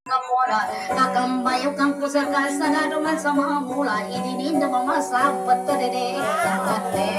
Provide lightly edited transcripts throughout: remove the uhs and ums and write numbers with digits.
Kapora kakambayo kang kusaka sa naduman sa mga mula idinin na mamasapat ka dede kakate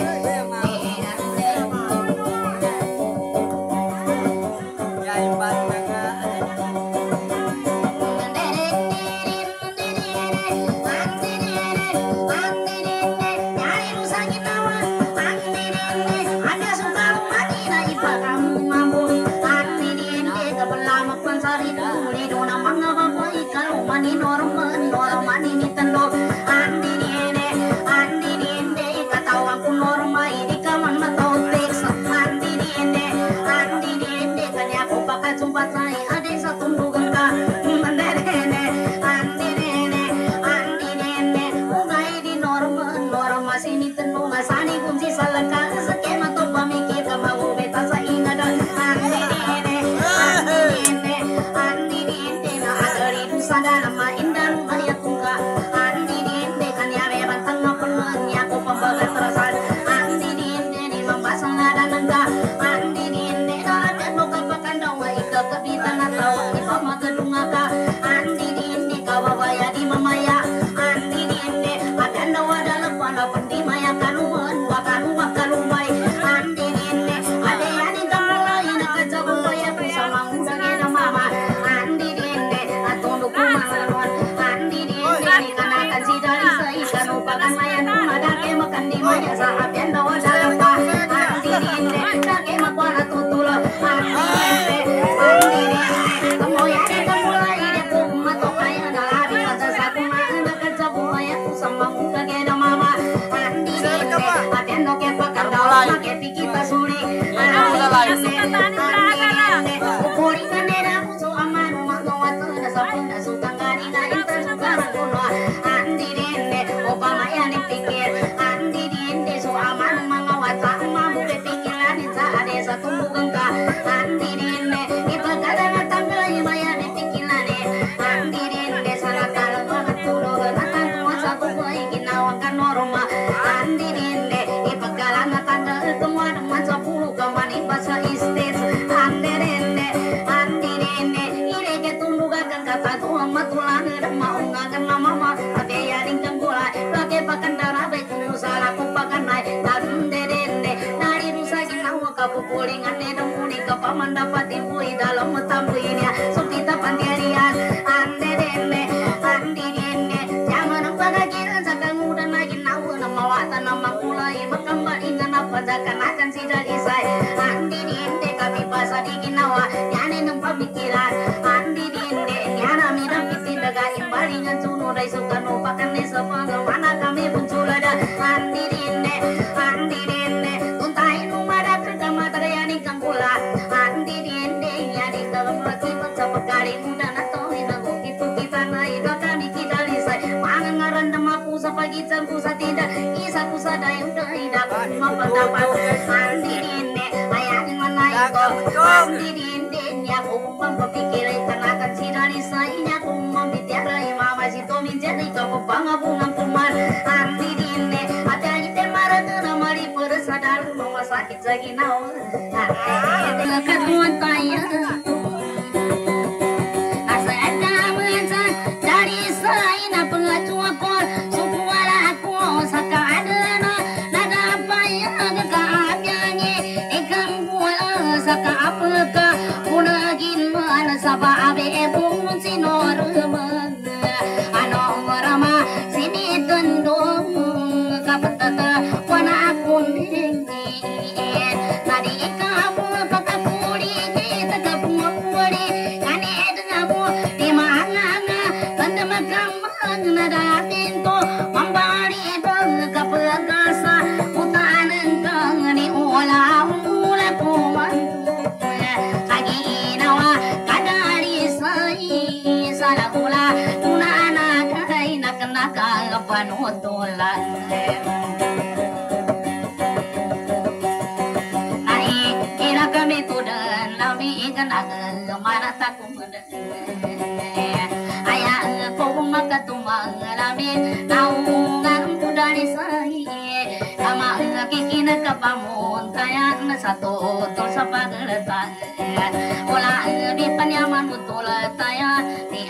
satu tul sa pagletan wala di panyaman betul taya ni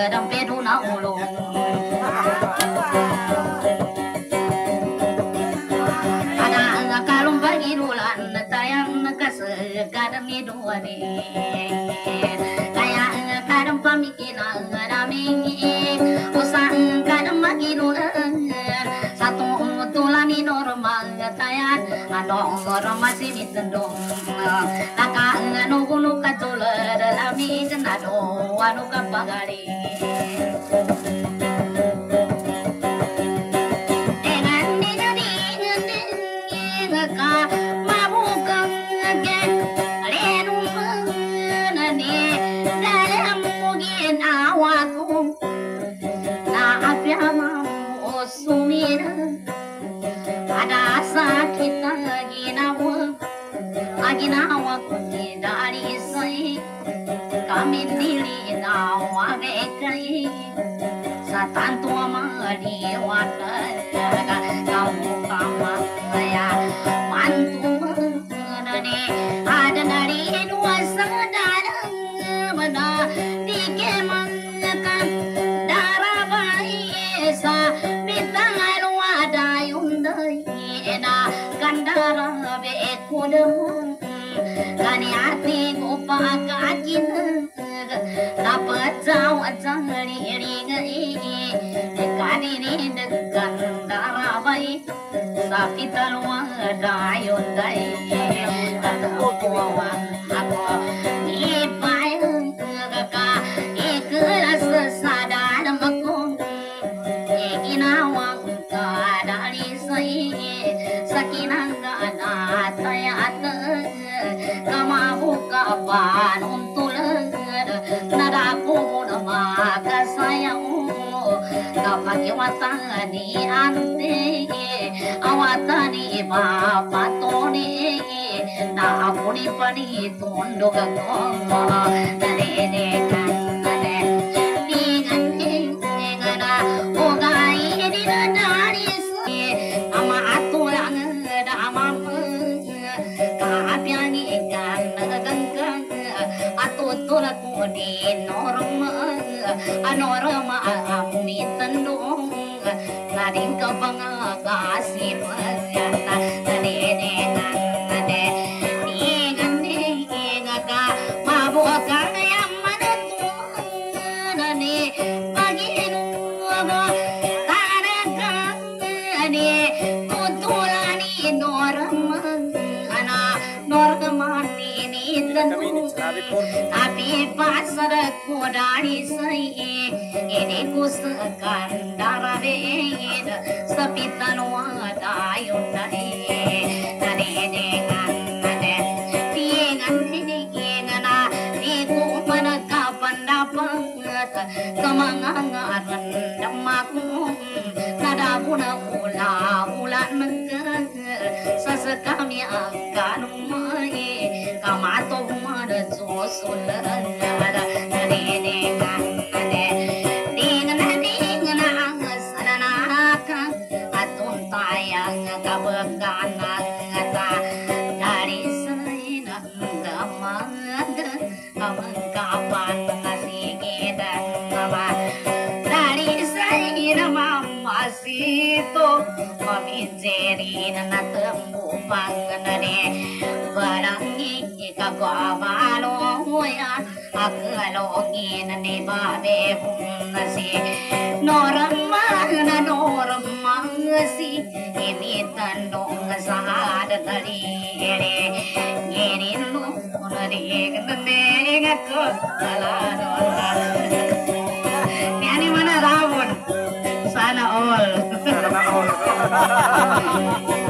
dan peduna ulung. Ada kalung bagi rulan tayang kasih mi dua ni. Kaya kadang pamikiran raming usang kadang magirulan satu tulami normal tayan ano orang masih mitendong naka anu gunu katular lami jenado anu kapagali dengan dijadi ngaka mabukang ke lenu menani dalam mungkin awakku na apiama osumira ada sakit ginawa ko dari say kami dili nawa bekay sa tanto maliwata kamu kamaya mantu nani ada nari nuasa darang mana dike mangakan darabai sa bitang wada yundai ena kandara be kodem kani ati ko pakakin dapat jawa jangri ringai kani ni degan darabai sapi talwa dayon dai aku kawan aku ipai ka ikhlas sadar makung ikinawang ka dari sai sakinang ana tayat kamabuka panuntulan nadaku nama kasayang kapag watani ante awatani mapatoni na apuni pani tundog ako narinekan norma amin tandung naring kapangakasih pagkata naninengan nade ningan ningaga mabuka yang manatung nani paginuwa tanagang nani tutulani norma ana norma nini tandung tapi pasar kodari sai ini kusakan darabein sapitan wadayon dai nani dengan nade tingan na di ku manakapan dapat kemangangaran damaku nadabuna ulan mengke sasekami akan mai kamato mana josulan ada nani dengan dari sana gamaga kawan kasih kita dari sana masih to pamijerin na tembu panganane barangi kagawalo ya akalogin ni babe nasi norma si ini tandong sahad tali ini lu nari neng aku salah ini mana rawon sana all